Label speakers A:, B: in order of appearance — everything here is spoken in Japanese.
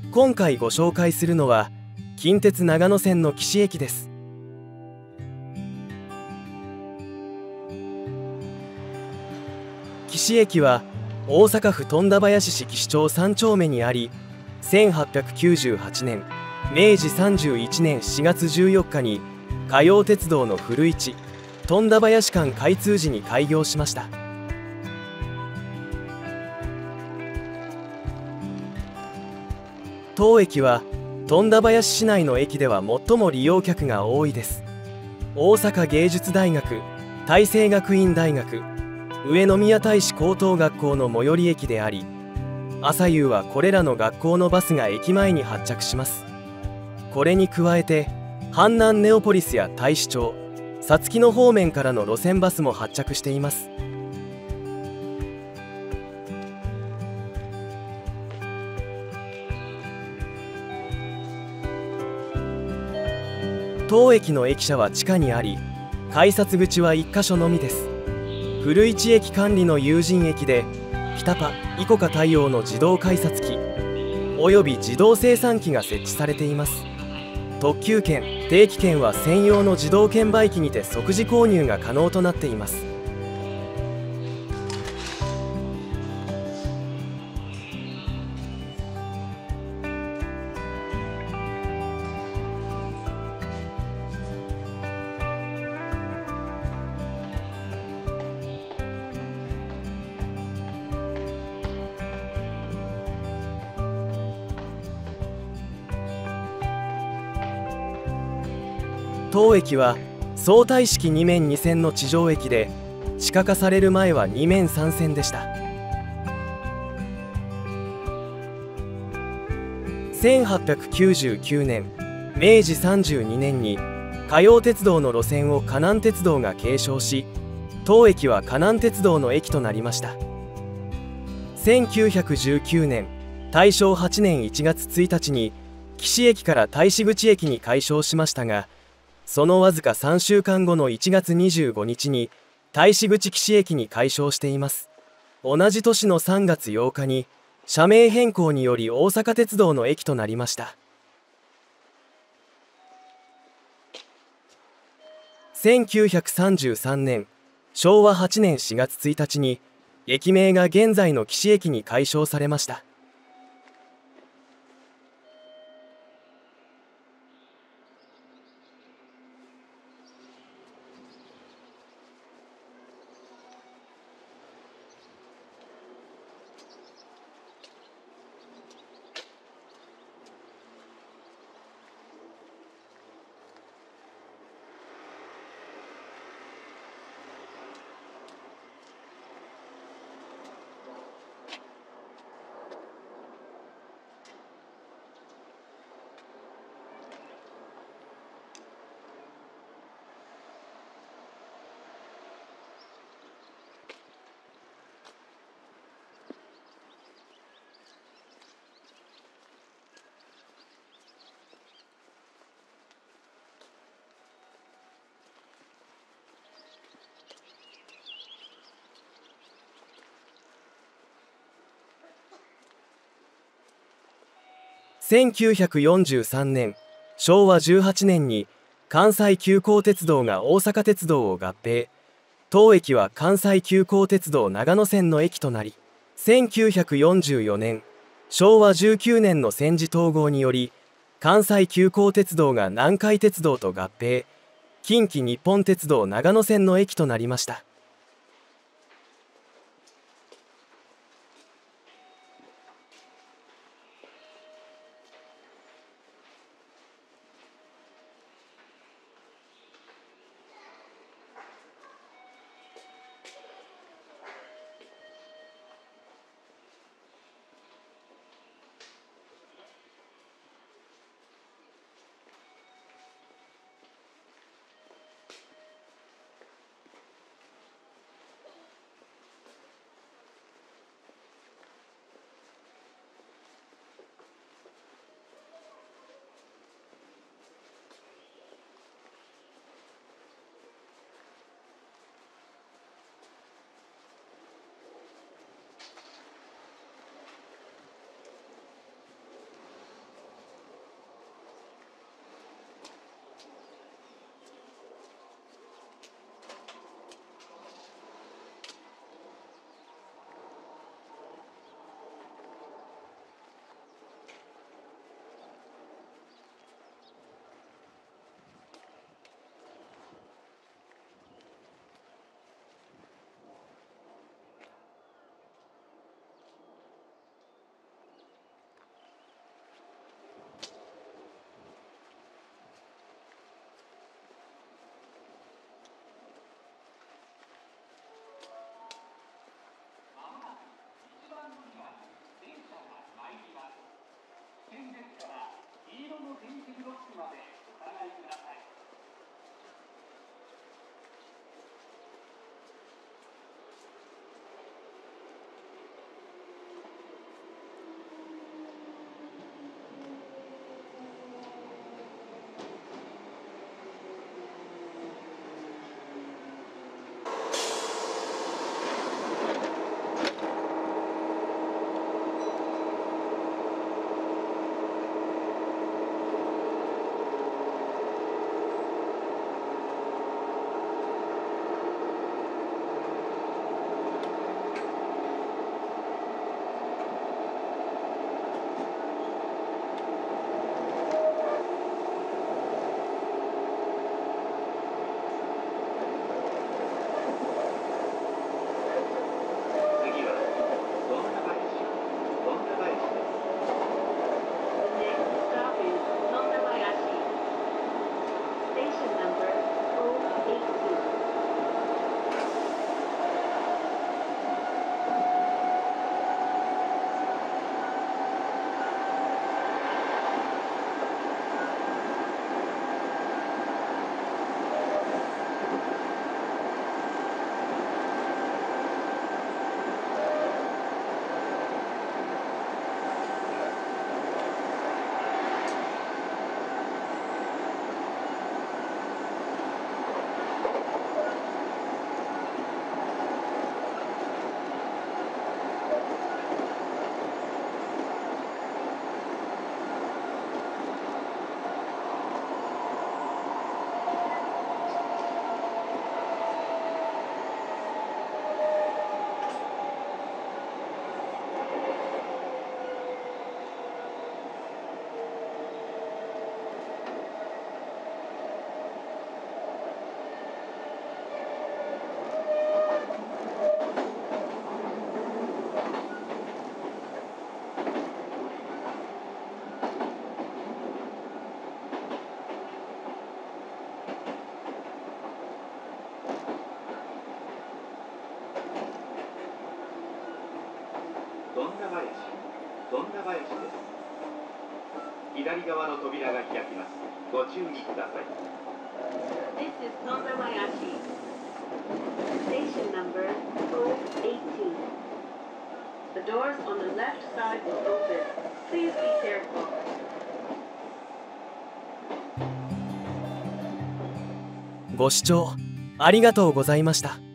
A: 今回ご紹介するのは近鉄長野線の岸駅です。岸駅は大阪府富田林市岸町3丁目にあり、1898年明治31年4月14日に嘉陽鉄道の古市富田林間開通時に開業しました。当駅は富田林市内の駅では最も利用客が多いです。大阪芸術大学、大成学院大学、上宮大使高等学校の最寄り駅であり、朝夕はこれらの学校のバスが駅前に発着します。これに加えて阪南ネオポリスや太子町、さつきの方面からの路線バスも発着しています。当駅の駅舎は地下にあり、改札口は1カ所のみです。古市駅管理の有人駅でピタパ、イコカ対応の自動改札機および自動精算機が設置されています。特急券、定期券は専用の自動券売機にて即時購入が可能となっています。当駅は相対式2面2線の地上駅で、地下化される前は2面3線でした。1899年明治32年に嘉陽鉄道の路線を嘉南鉄道が継承し、当駅は嘉南鉄道の駅となりました。1919年大正8年1月1日に岸駅から太子口駅に改称しましたが、そのわずか3週間後の1月25日に太子口岸駅に改称しています。同じ年の3月8日に社名変更により大阪鉄道の駅となりました。1933年昭和8年4月1日に駅名が現在の岸駅に改称されました。1943年昭和18年に関西急行鉄道が大阪鉄道を合併、当駅は関西急行鉄道長野線の駅となり、1944年昭和19年の戦時統合により関西急行鉄道が南海鉄道と合併、近畿日本鉄道長野線の駅となりました。
B: 富田林です。左側の扉が開きます。ご注意ください。
C: This is Tondabayashi. Station number 018. The doors on the left side will open. Please be careful.
A: ご視聴ありがとうございました。